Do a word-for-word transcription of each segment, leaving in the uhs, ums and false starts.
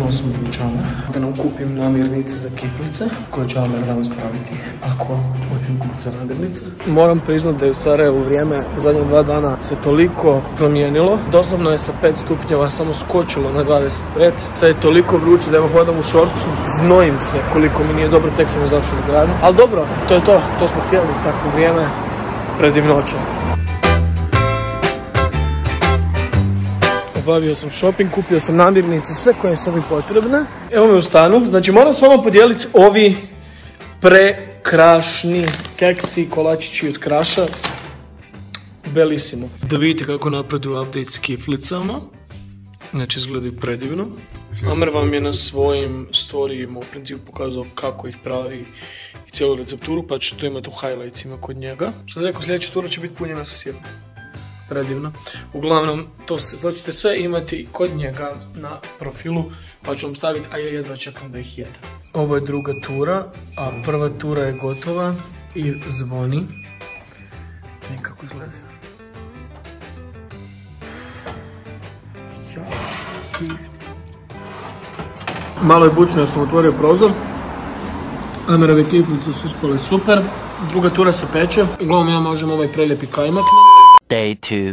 Krenuo sam u dućana da nam kupim namirnice za kiflice koje će Amer danas praviti ako uspijem kupiti za namirnice. Moram priznat da je u Sarajevu vrijeme zadnjih dva dana se toliko promijenilo. Doslovno je sa pet stupnjeva samo skočilo na dvadeset pet. Sad je toliko vruće da evo hodam u šorcu. Znojim se koliko mi nije dobro, tek sam izašao iz grada. Ali dobro, to je to. To smo htjeli, takvo vrijeme predivnoće. Obavio sam shopping, kupio sam namirnice, sve koje su mi potrebne. Evo me u stanu. Znači moram s vama podijeliti ovi prekrašni keksi, kolačići od kraša. Belisimo. Da vidite kako napreduju update s kiflicama. Znači izgledaju predivno. Amer vam je na svojim storijima u principu pokazao kako ih pravi i cijelu recepturu, pa ću to imati u highlightsima kod njega. Što rekao, sljedeća tura će biti punjena sa sirom. Predivno. Uglavnom, to, se, to ćete sve imati kod njega na profilu, pa ću vam staviti, a ja jedva čekam da ih jedem. Ovo je druga tura, a prva tura je gotova i zvoni. Nekako izgledaju. Malo je bučno jer sam otvorio prozor. Amerove kiflice su uspjele super. Druga tura se peče. Uglavnom ja možem ovaj prelijepi kajmak. Day two.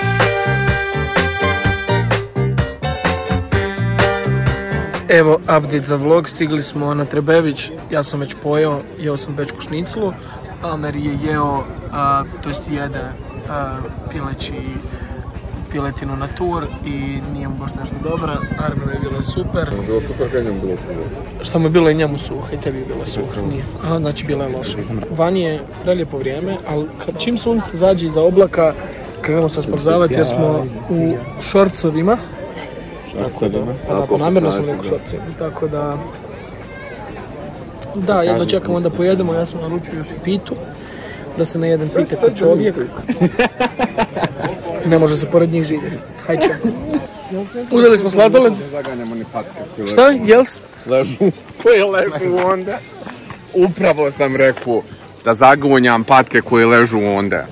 Evo update za vlog, stigli smo na Trebević, ja sam već pojeo, jeo sam bečku šniclu, Amer je jeo, a, to jest jede a, pileći piletinu na tur i nije mu baš nešto dobra, Armenu je bila super. Bilo super, kaj njemu bilo suha? Šta mu je bilo i njemu suha i tebi je bila suha, nije. Aha, znači bila je loša. Vani je prelijepo vrijeme, ali čim sunce zađe iza oblaka, krenemo se spavzavati jer smo u šorcovima. Šorcovima? Onako, namjerno sam rekao šorcovima, tako da... Da, jedno čekamo da pojedemo, ja sam naručio još i pitu, da se ne jedem pite ko čovjek. Ne može se pored njih živjeti. Hajde. Uzeli smo sladoled. Zaganjamo ni patke. Šta? Jels? Ležu. Koje ležu onda? Upravo sam rekao da zagonjam patke koje ležu onda.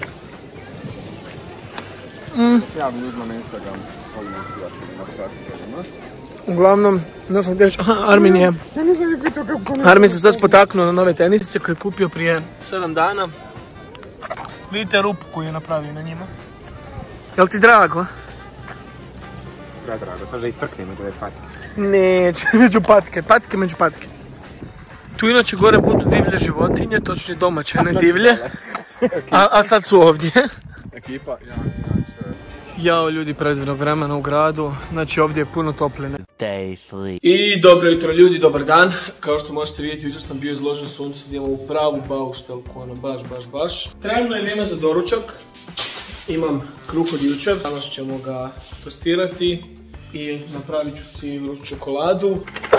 Mm. Javim ljudima na Instagram. Uglavnom, znaš sam ti reći, aha, Armin je... Armin se sad spotaknuo na nove tenisice koje je kupio prije sedam dana. Vidite rupu koju je napravio na njima. Jel ti drago? Da, drago, sad da isprkne među ove patke. Neće, među patke, patke među patke. Tu inače gore budu divlje životinje, točnije domaće, ne divlje. A, a sad su ovdje. Ekipa, ja, inače... Jao ljudi, predivnog vremena u gradu, znači ovdje je puno topline. Day three. I dobro jutro ljudi, dobar dan. Kao što možete vidjeti, jučer sam bio izložen suncu, da imam u pravu bauštelku, ono baš, baš, baš. Trenutno je vrijeme za doručak. Imam kruh od jučer, danas ćemo ga tostirati i napravit ću si vruću čokoladu.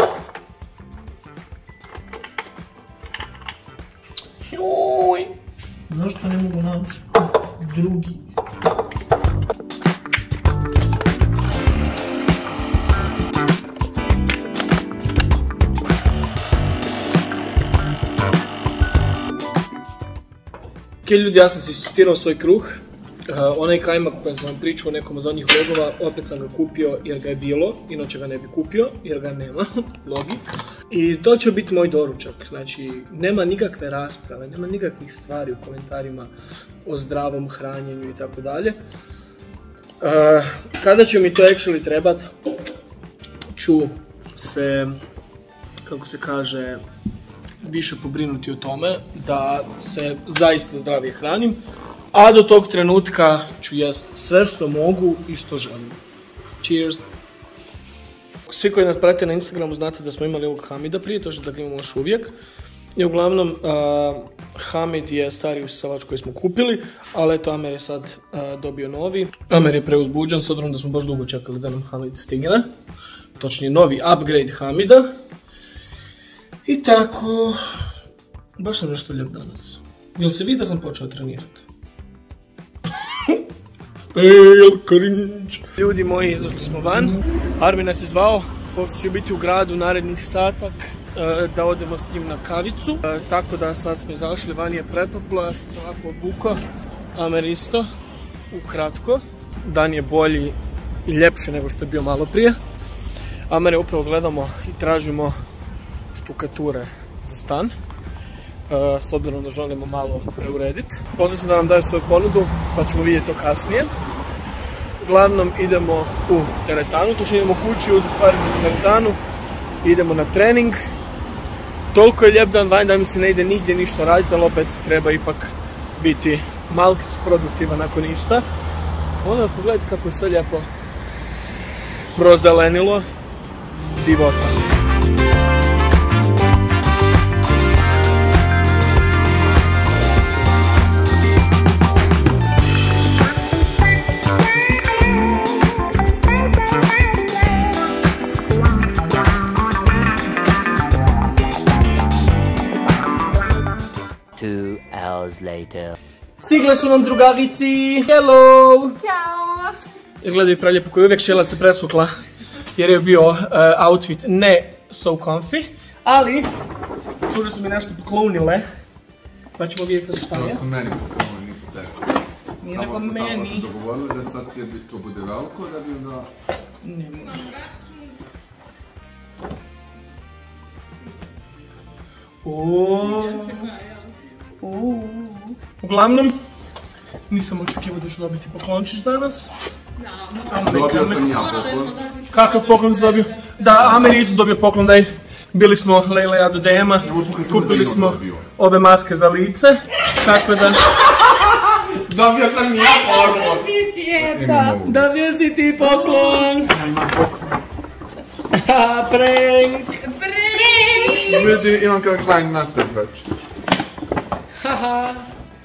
Joj! Zašto ne mogu naći drugi? Ok ljudi, ja sam si istostirao svoj kruh. Uh, onaj kajmak u kojem sam vam pričao u nekom od zadnjih vlogova, opet sam ga kupio jer ga je bilo, inače ga ne bi kupio jer ga nema, logi. I to će biti moj doručak, znači nema nikakve rasprave, nema nikakvih stvari u komentarima o zdravom hranjenju i tako dalje. Kada će mi to actually trebat, ću se, kako se kaže, više pobrinuti o tome da se zaista zdravije hranim. A do tog trenutka ću jest sve što mogu i što želim. Cheers! Svi koji nas prate na Instagramu znate da smo imali ovog Hamida prije, to što da ga imamo još uvijek. I uglavnom, uh, Hamid je stari usisavač koji smo kupili, ali eto, Amer je sad uh, dobio novi. Amer je preuzbuđen, s obzirom da smo baš dugo čekali da nam Hamid stigne. Točnije, novi upgrade Hamida. I tako, baš sam nešto lijep danas. Jel se vidi da sam počeo trenirati? Fail, cringe. Ljudi moji, izašli smo van. Armin nas je zvao, pošto će biti u gradu narednih satak, da odemo s njim na kavicu. Tako da sad smo izašli, van je pretoplo, ja sam se ovako obukao. Amer isto, ukratko. Dan je bolji i ljepši nego što je bio malo prije. A mene upravo gledamo i tražimo štukature za stan. S obzirom da želimo malo preurediti. Pozvali smo da nam daju svoju ponudu, pa ćemo vidjeti to kasnije. Uglavnom idemo u teretanu, to što idemo kući, uzeti stvari za teretanu. Idemo na trening. Toliko je lijep dan van da mi se ne ide nigdje ništa raditi, ali opet treba ipak biti malkić produktivan ako ništa. Onda vas pogledajte kako je sve lijepo prozelenilo. Divota. Two hours later. Stigle su nam drugarici! Hello! Ćao! Izgledaju prelijepo, koji uvijek Šela se presvukla jer je bio uh, outfit ne so comfy, ali cure su mi nešto poklonile, pa ćemo vidjeti šta je. To su meni poklonili, nisu tebi. Nije nego meni. Samo smo tamo se dogovorili da sad to bude veliko, da bi onda... Ne može. Oooo. Uglavnom, nisam očekivao da ću dobiti poklončić danas. Dobio sam ja poklon. Kakav poklon si dobio? Da, Amer isto dobio poklon, daj. Bili smo Lejla i ja do D M-a, kupili smo ove maske za lice, tako da... Dobio sam ja poklon! Dobio si ti poklon! Ima poklon. Haha, prank! Prank! Vidi, imam kao klein nasad već. Haha.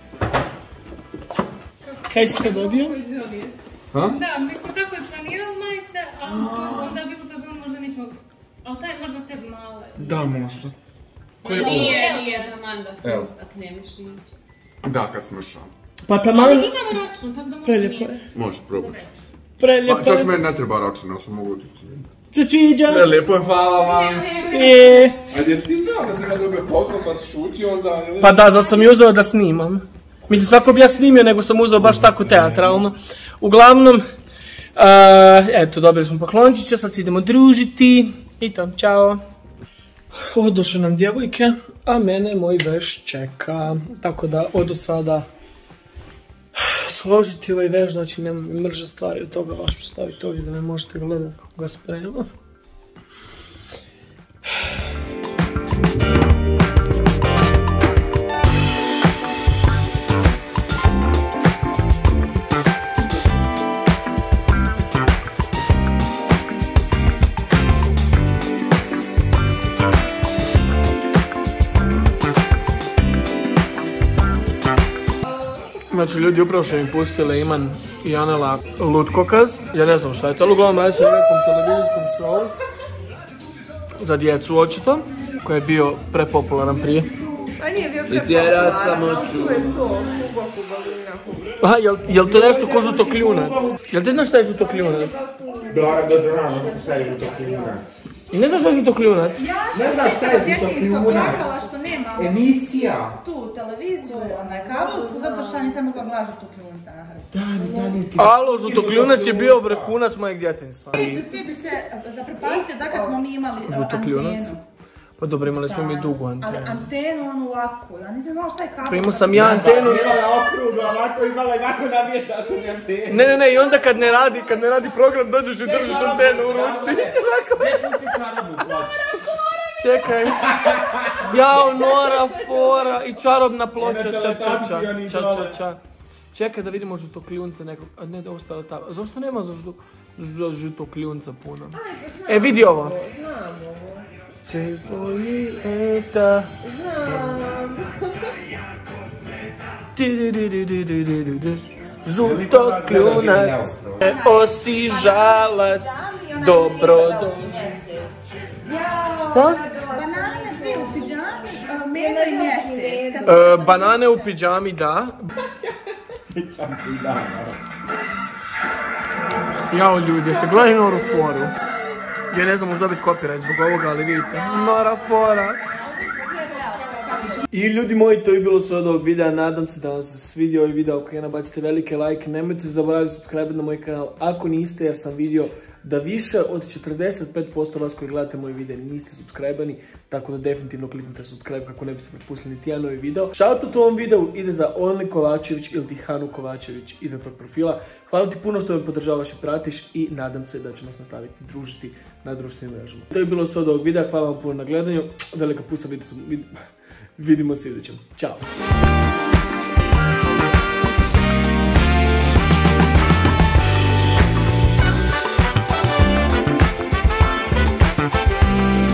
Kaj si to dobio? Ha? Da, mi smo tako planirali majice, ali smo onda bili u fazonu možda nećemo... Ali taj je možda tebi male. Da, možda. Nije, nije taman da to Evo. ako nemaš niće. Da, kad smo šao. Pa taman... Ali imamo račun, tako da možda Prelijepo nije. je. Može, probaj. Prelijepo Pa čak je. meni ne treba račun, ja sam mogu otići. Se sviđa? Prelijepo je, hvala vam. Je. A jesi ti znao da sam ja dobio poklon pa si šutio onda... Pa da, zato sam i uzeo da snimam. Mislim, svako bi ja snimio, nego sam uzeo baš tako teatralno. Uglavnom, uh, eto, dobili smo poklončiće, sad se idemo družiti. I to, čao. Odoše nam djevojke, a mene moj veš čeka. Tako da, odo sada složiti ovaj veš, znači nemam mi mrže stvari od toga, vaš ću staviti ovdje da ne možete gledati kako ga spremam. Znači, ljudi upravo što mi pustile Iman i Anela lutkokaz. Ja ne znam šta je to, ali uglavnom radi se o nekom televizijskom showu za djecu očito, koji je bio prepopularan prije. A nije bio prepopularan, što je to? Hugo Hubalina Hugo. Aha, jel, jel to nešto ko žutokljunac? Jel ti znaš šta je žutokljunac? Da, da, da, šta je žutokljunac? I ne znaš šta je žutokljunac? Ne znaš šta je žutokljunac? Što nema Emisija. tu televiziju, onaj kablovsku, zato što ja nisam mogla gledati žutokljunca na hrvi. Da, mi danijski. Alo, žutokljunac je bio vrhunac mojeg djetinjstva. Ti bi se zaprepastio da kad smo mi imali Žutokljunac? antenu. Pa dobro, imali smo mi dugu Ali antenu. antenu onu ovakvu, ja nisam znala šta je kabel. Pa imao sam ja antenu. Imala okrugla, ovako imala kako namještaš u antenu. Ne, ne, ne, i onda kad ne radi, kad ne radi program, dođeš i držiš antenu u ruci. Ne pusti čarabu ploču. Čekaj. Jao, Nora, fora i čarobna ploča, ča, ča, ča, ča, ča, ča. Čekaj da vidimo žutokljunca nekog, a ne da ostala ta. Zašto nema za žu- za žutokljunca puno? E, vidi ovo. Cebolita. Žutokljunac, osižalac, dobrodo. Šta? Banane dvije u pidžami, meda i mjesec. E, banane u pidžami, da. Sjećam se i dana. Jao ljudi, jeste gledali Noru foru? Ja ne znam, možda dobiti copyright zbog ovoga, ali vidite. Nora fora. I ljudi moji, to je bilo sve od ovog videa. Nadam se da vam se svidio ovaj video. Ako je nabacite velike like, nemojte zaboraviti subscribe na moj kanal ako niste, jer sam vidio da više od četrdeset pet posto vas koji gledate moje videe niste subscribani, tako da definitivno kliknite subscribe kako ne biste propustili niti jedan novi video. Shoutout u ovom videu ide za Only Kovačević ili ti Hanu Kovačević iza tog profila. Hvala ti puno što me podržavaš i pratiš i nadam se da ćemo se nastaviti družiti na društvenim mrežama. To je bilo sve od ovog videa, hvala vam puno na gledanju, velika pusa, vidimo se u idućem. Ćao!